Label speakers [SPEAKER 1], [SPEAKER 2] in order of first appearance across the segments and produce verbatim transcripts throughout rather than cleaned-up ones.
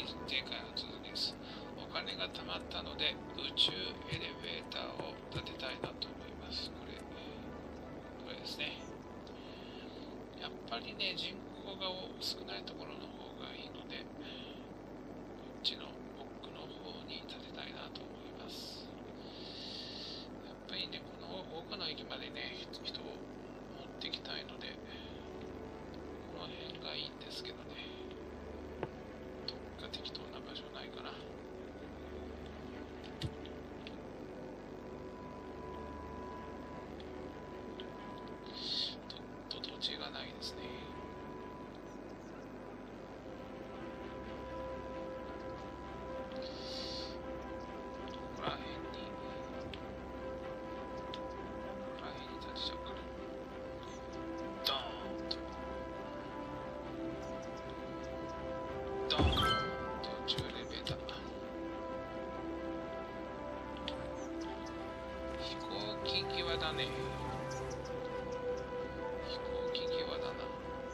[SPEAKER 1] 前回の続きです。お金が貯まったので宇宙エレベーターを建てたいなと思います。これ、これですね。やっぱりね、人口が少ないところの方がいいので、こっちの奥の方に建てたいなと思います。やっぱりね、この他の駅までね、人を持ってきたいので、この辺がいいんですけどね。どっか適当な場所ないかな。と、と土地がないですね。どこら辺に、どこら辺に建てちゃうかな。ドーンと。ドーンと宇宙エレベーター。飛行機際だね。飛行機際だな。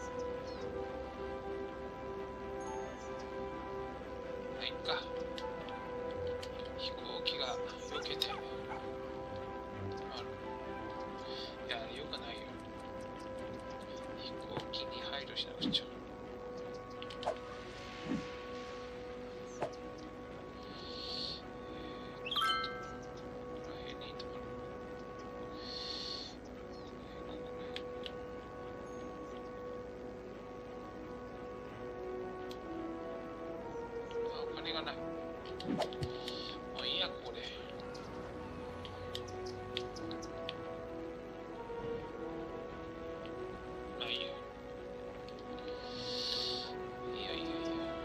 [SPEAKER 1] はいっか。飛行機が避けて止まる。いや、よくないよ。飛行機に配慮しなくちゃ。お金がない。もういいや、ここで。まあいいよ。いいよいいよいいよ。いいよいいよ。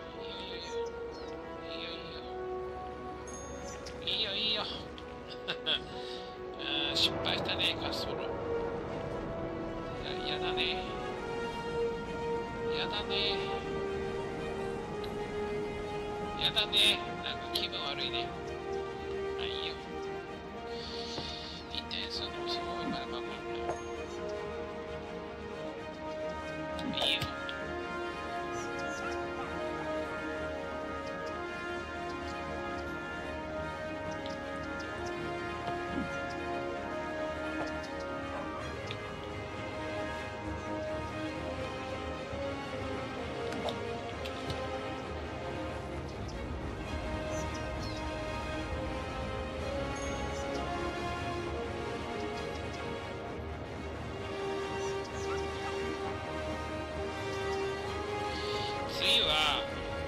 [SPEAKER 1] いいよいいよ。いいよいいよ。うん、失敗したね、滑走路。やだね。やだね。やだね。なんか気分悪いね。まあいいよ。一点数のすごいまだばっかり。いいよ。次は、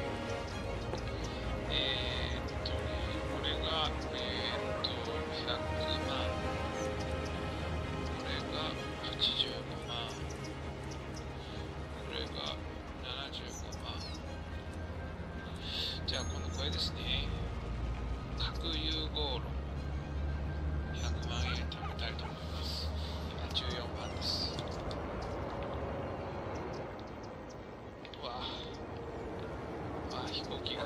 [SPEAKER 1] えー、っとね、これが、えー、っと、ひゃくまん。これがはちじゅうごまん。これがななじゅうごまん。じゃあ、このこれですね。核融合炉。ひゃくまんえん貯めたいと思います。今じゅうよんまんです。うわあ、飛行機が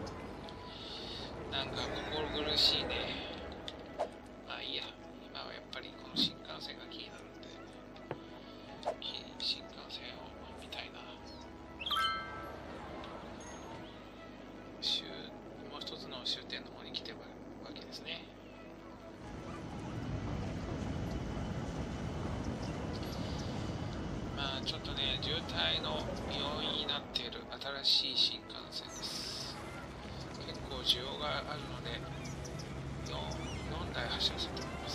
[SPEAKER 1] なんか心苦しいね。まあいいや、今はやっぱりこの新幹線が気になるんで、新幹線を見たいな。終もう一つの終点の方に来てるわけですね。まあちょっとね、渋滞の要因になっている新しい新幹線です。結構需要があるので 4, 4台走らせております。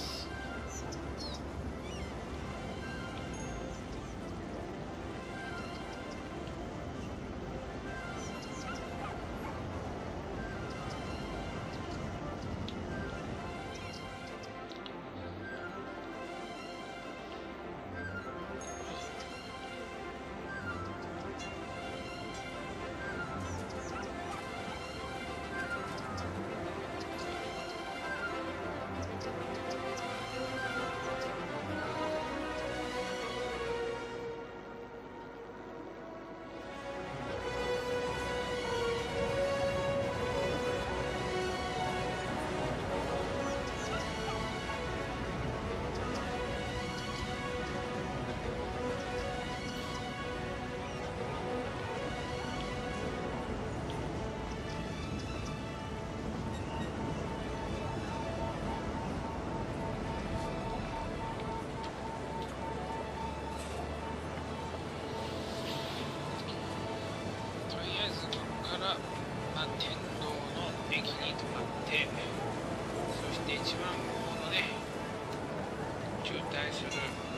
[SPEAKER 1] て、そして一番このね渋滞する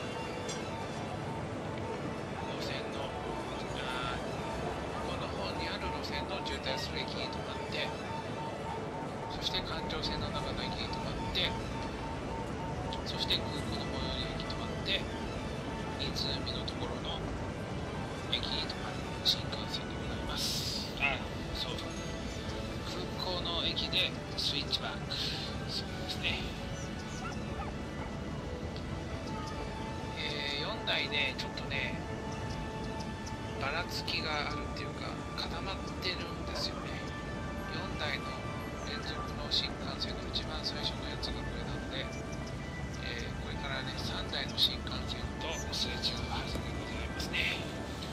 [SPEAKER 1] 路線のあこの方にある路線の渋滞する駅に止まって、そして環状線の中の駅に止まって、そして空港の最寄り駅に止まって、湖のところの駅に止まる新幹線でございます。あ、そう、空港の駅でスイッチバック。そうですね。えー、よんだいね、ちょっとねばらつきがあるっていうか固まってるんですよね。よんだいの連続の新幹線の一番最初のやつがこれなので、えー、これからねさんだいの新幹線とすれ違うはずでございますね。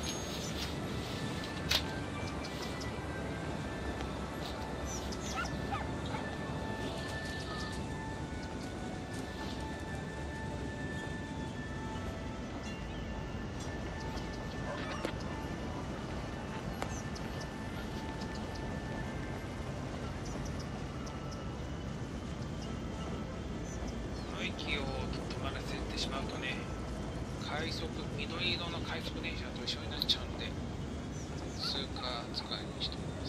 [SPEAKER 1] 駅を止まらせてしまうとね、快速、緑色の快速電車と一緒になっちゃうので、スーカー使いにしています。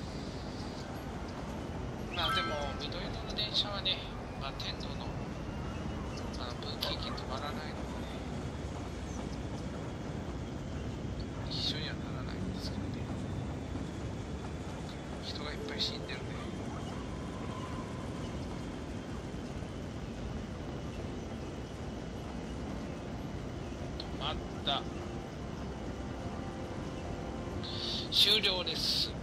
[SPEAKER 1] まあでも、緑色の電車はね、まあ、天童のあの分岐駅に止まらないのでね、一緒にはならないんですけどね、人がいっぱい死んでるね。終了です。